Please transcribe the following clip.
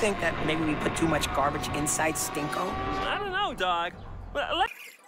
think that maybe we put too much garbage inside Stinko? I don't know, dog. Let's...